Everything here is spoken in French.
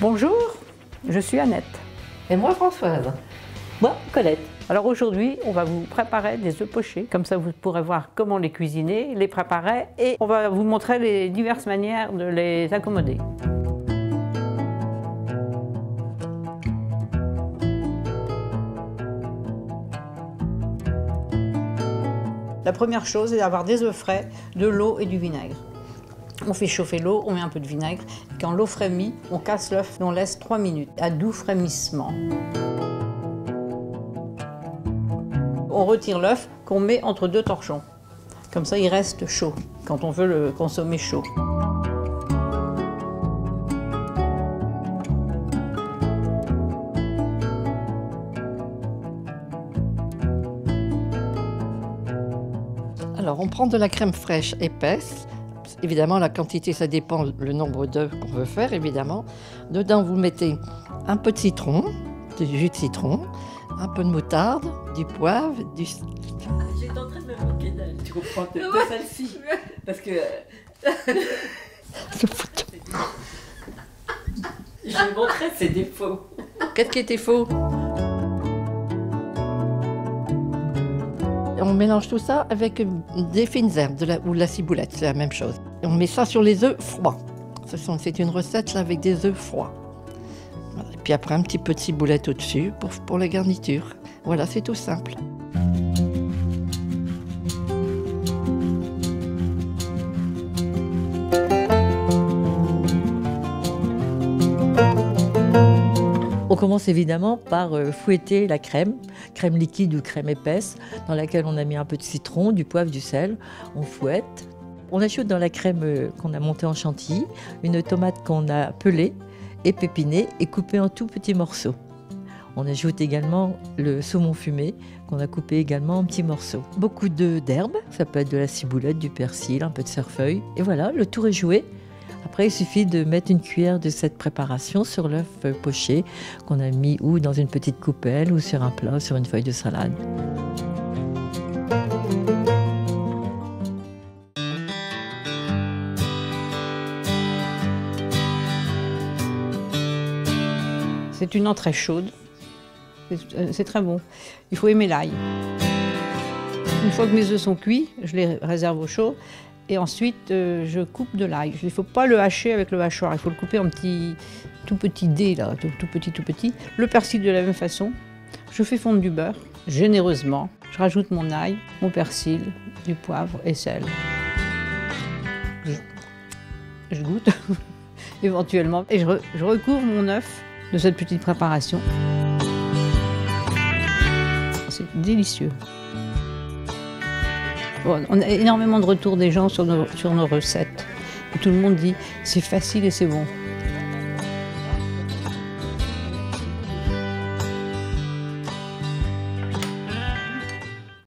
Bonjour, je suis Annette. Et moi Françoise. Moi, Colette. Alors aujourd'hui, on va vous préparer des œufs pochés. Comme ça, vous pourrez voir comment les cuisiner, les préparer et on va vous montrer les diverses manières de les accommoder. La première chose est d'avoir des œufs frais, de l'eau et du vinaigre. On fait chauffer l'eau, on met un peu de vinaigre. Et quand l'eau frémit, on casse l'œuf et on laisse 3 minutes à doux frémissement. On retire l'œuf qu'on met entre deux torchons. Comme ça, il reste chaud quand on veut le consommer chaud. Alors, on prend de la crème fraîche épaisse. Évidemment, la quantité, ça dépend le nombre d'œufs qu'on veut faire, évidemment. Dedans, vous mettez un peu de citron, du jus de citron, un peu de moutarde, du poivre, du... J'étais en train de me moquer d'elle. Tu comprends de celle-ci. Parce que... Je vais montrer ses défauts. Qu'est-ce qui était faux? On mélange tout ça avec des fines herbes ou de la ciboulette, c'est la même chose. Et on met ça sur les œufs froids. C'est une recette là, avec des œufs froids. Voilà. Et puis après un petit peu de ciboulette au-dessus pour la garniture. Voilà, c'est tout simple. On commence évidemment par fouetter la crème liquide ou crème épaisse, dans laquelle on a mis un peu de citron, du poivre, du sel. On fouette. On ajoute dans la crème qu'on a montée en chantilly une tomate qu'on a pelée, épépinée et coupée en tout petits morceaux. On ajoute également le saumon fumé qu'on a coupé également en petits morceaux. Beaucoup d'herbes, ça peut être de la ciboulette, du persil, un peu de cerfeuil. Et voilà, le tour est joué. Après, il suffit de mettre une cuillère de cette préparation sur l'œuf poché qu'on a mis ou dans une petite coupelle ou sur un plat ou sur une feuille de salade. C'est une entrée chaude, c'est très bon. Il faut aimer l'ail. Une fois que mes œufs sont cuits, je les réserve au chaud. Et ensuite, je coupe de l'ail. Il ne faut pas le hacher avec le hachoir, il faut le couper en tout petits dés, là, tout petit. Le persil de la même façon. Je fais fondre du beurre, généreusement. Je rajoute mon ail, mon persil, du poivre et sel. Je goûte, éventuellement. Et je recouvre mon œuf de cette petite préparation. C'est délicieux. Bon, on a énormément de retours des gens sur nos recettes. Et tout le monde dit c'est facile et c'est bon.